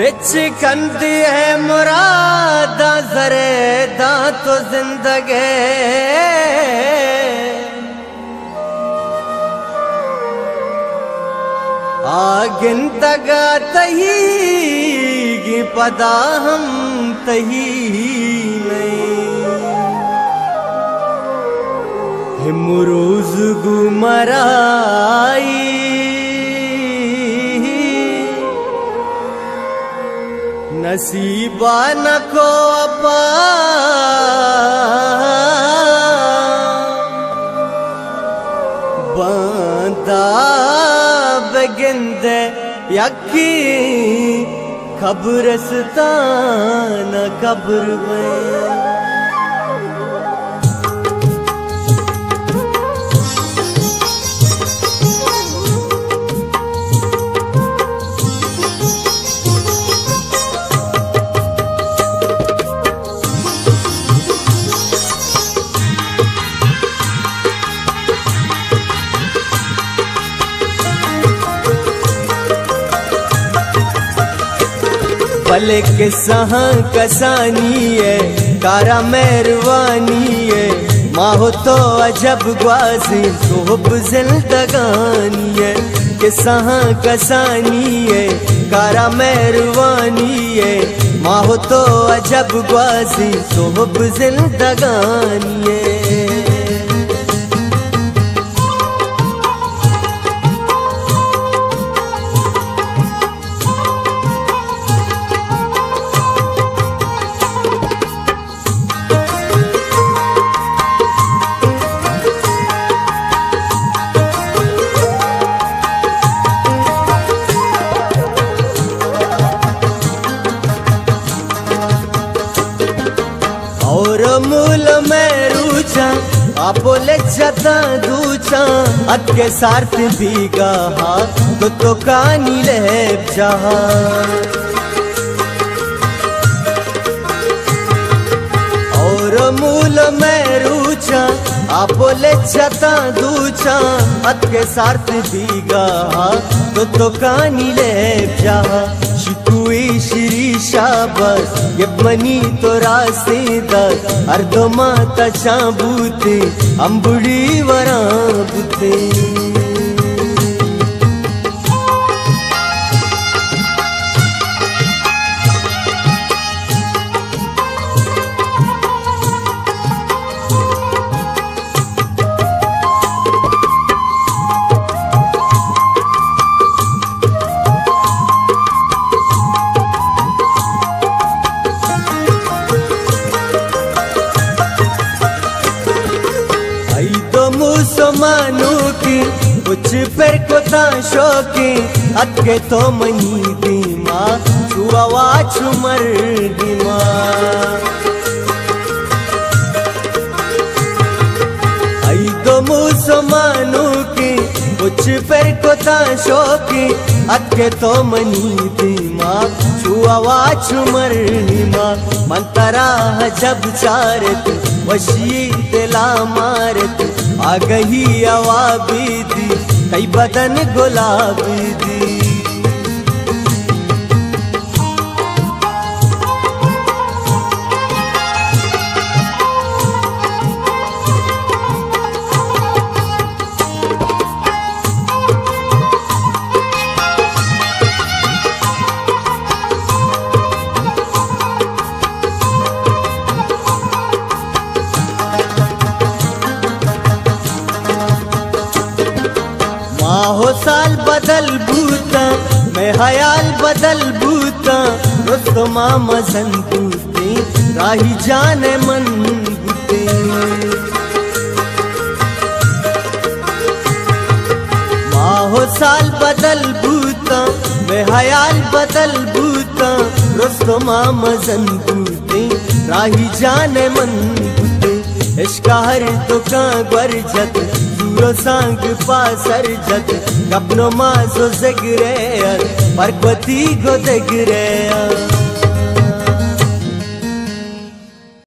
बिच कंदी है मुरादा जरे दा तो जिंदगी आगिन तगा तही गी पदा हम तही नहीं मुरूज गुमराई नसीबा न को अपा बंदा बगिंद यकी खबरस्तान कब्र में भले के सहा कसानी है कारा मेहरबानी है माहो तो अजब ग्वाज़ी सोहब जिंदगानी है के सहा कसानी है कारा मेहरबानी है माहो तो अजब ग्वाज़ी सोहब जिंदगानी है और मूल में रूचा आपोले जता दूचा अके सार्थ भीगा तो कानी ले जहा और मूल में रूचा आपोले जता दूचा अके सार्थ भीगा तो कानी ले जहा शिकुई श्री शाबाश ये मनी तो रास्तेदार अर्धो माता चाबूते अंबुड़ी वराबूते मुसलमानों की कुछ पर को शौकी अके तो मनी दीमा छुआ छुमर दीमा आई दो मुसलमानों की कुछ पर को शौकी अके तो मनी दीमा छुआ छुमर दीमा मंतरा जब चारत वशी दिला मारत आ गई अवाबी दी कई बदन गुलाबी दी माहो साल बदल बूता मैं हयाल बदल बूता रुस्तमा मजन बूते राही जाने मन बूते माहो साल बदल बूता मैं हयाल बदल बूता रुस्तमा मजन बूते राही जाने मन बूते इश्का हर दुकां गरजत सांग पासर जत कपनो माजो जगरे परपति गो दगरे